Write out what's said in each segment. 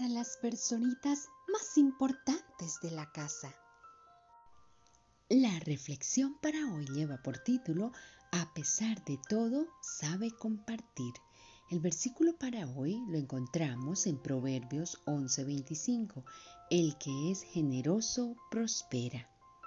para las personitas más importantes de la casa. La reflexión para hoy lleva por título A pesar de todo, sabe compartir. El versículo para hoy lo encontramos en Proverbios 11:25. El que es generoso prospera.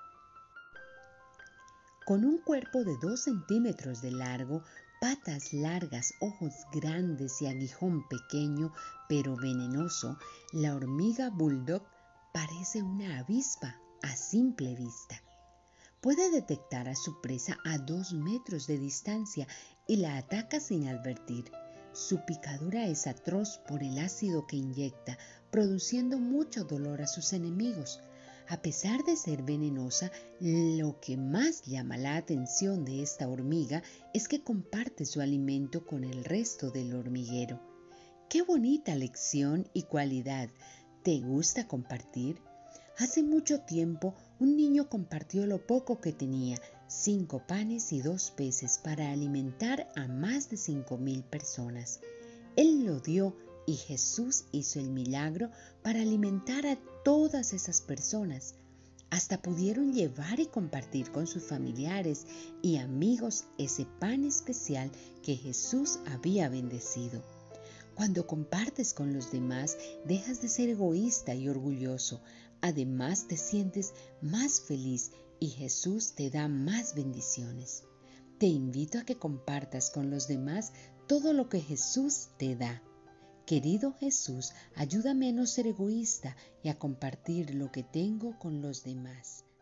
Con un cuerpo de 2 centímetros de largo, patas largas, ojos grandes y aguijón pequeño pero venenoso, la hormiga bulldog parece una avispa a simple vista. Puede detectar a su presa a 2 metros de distancia y la ataca sin advertir. Su picadura es atroz por el ácido que inyecta, produciendo mucho dolor a sus enemigos. A pesar de ser venenosa, lo que más llama la atención de esta hormiga es que comparte su alimento con el resto del hormiguero. ¡Qué bonita lección y cualidad! ¿Te gusta compartir? Hace mucho tiempo, un niño compartió lo poco que tenía, 5 panes y 2 peces, para alimentar a más de 5,000 personas. Él lo dio y Jesús hizo el milagro para alimentar a todas esas personas. Hasta pudieron llevar y compartir con sus familiares y amigos ese pan especial que Jesús había bendecido. Cuando compartes con los demás, dejas de ser egoísta y orgulloso. Además, te sientes más feliz y Jesús te da más bendiciones. Te invito a que compartas con los demás todo lo que Jesús te da. Querido Jesús, ayúdame a no ser egoísta y a compartir lo que tengo con los demás.